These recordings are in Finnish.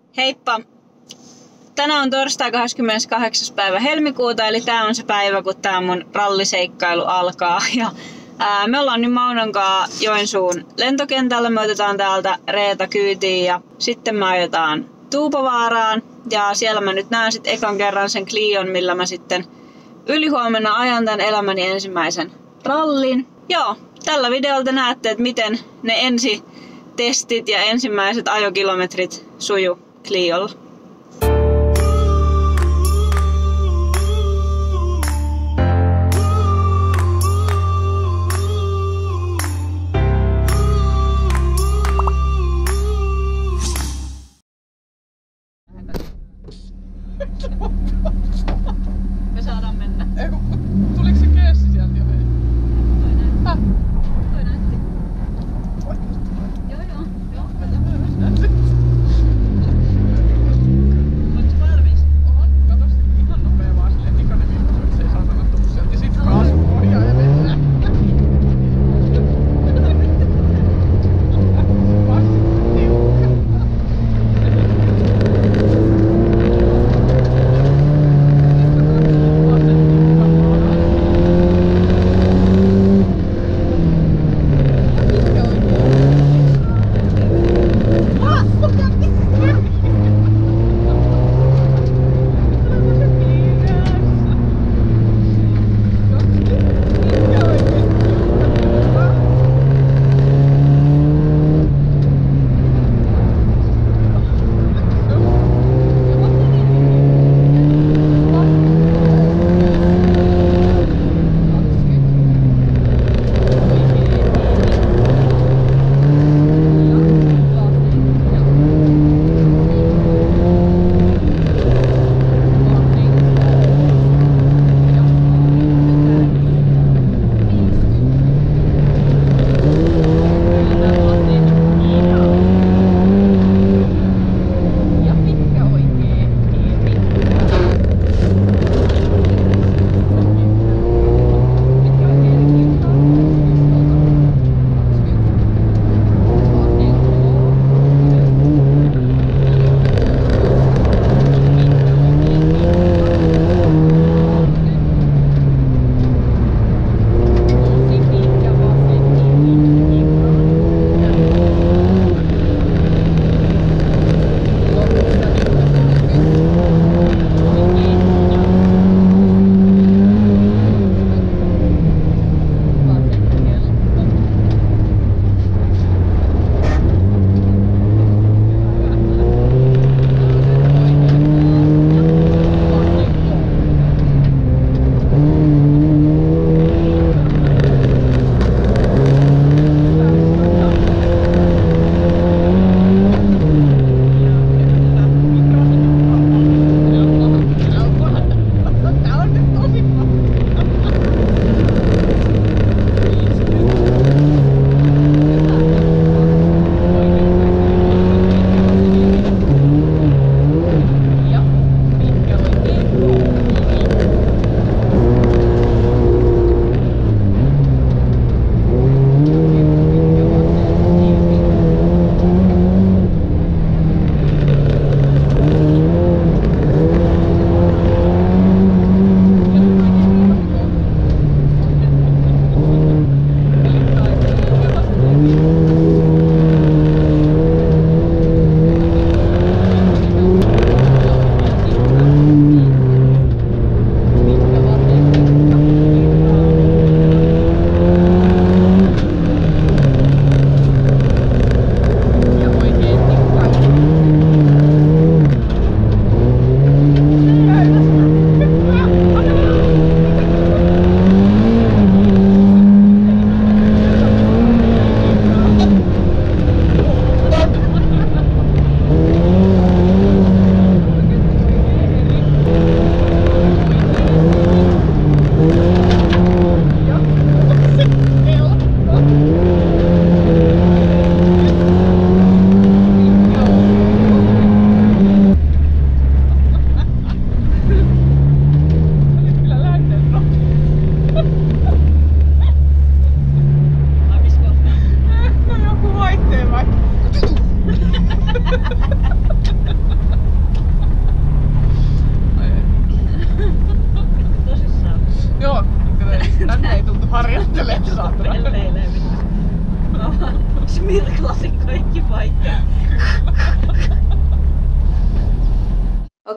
Heippa! Tänään on torstai 28. päivä helmikuuta, eli tää on se päivä, kun tää mun ralliseikkailu alkaa. Me ollaan nyt Maunankaa Joensuun lentokentällä. Me otetaan täältä Reeta kyytiin ja sitten me ajetaan Tuupovaaraan. Ja siellä mä nyt näen sitten ekan kerran sen Clion, millä mä sitten ylihuomenna ajan tän elämäni ensimmäisen rallin. Joo, tällä videolla te näette, että miten ne ensitestit ja ensimmäiset ajokilometrit suju Cliolla. Me saadaan mennä. Tuliko se keessi sieltä jo? Toi näytti. Joo, kyllä.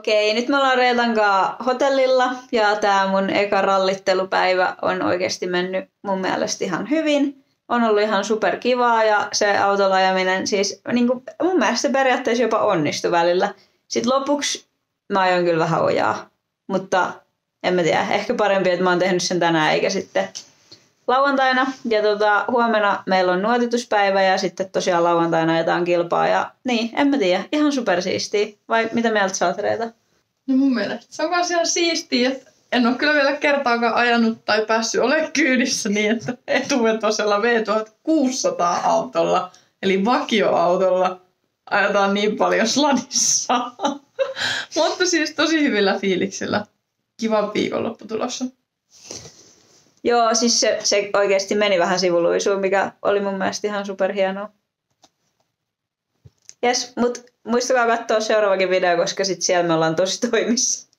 Okei, nyt me ollaan Reetan kanssa hotellilla ja tää mun eka rallittelupäivä on oikeasti mennyt mun mielestä ihan hyvin. On ollut ihan superkivaa ja se autolla ajaminen siis niin kuin, mun mielestä se periaatteessa jopa onnistui välillä. Sitten lopuksi mä ajoin kyllä vähän ojaa, mutta en mä tiedä, ehkä parempi, että mä oon tehnyt sen tänään eikä sitten lauantaina. Ja huomenna meillä on nuotituspäivä ja sitten tosiaan lauantaina ajetaan kilpaa ja niin, en mä tiedä, ihan supersiistiä. Vai mitä mieltä sä oot, Reeta? No mun mielestä se on myös ihan siistiä, että en ole kyllä vielä kertaakaan ajanut tai päässyt olemaan kyydissä niin, että etuvetoisella V1600 autolla, eli vakioautolla, ajetaan niin paljon sladissa. Mutta siis tosi hyvillä fiiliksillä. Kiva viikonloppu tulossa. Joo, siis se oikeasti meni vähän sivuluisuun, mikä oli mun mielestä ihan superhienoa. Jes, mut muistakaa katsoa seuraavakin video, koska sit siellä me ollaan tosi toimissa.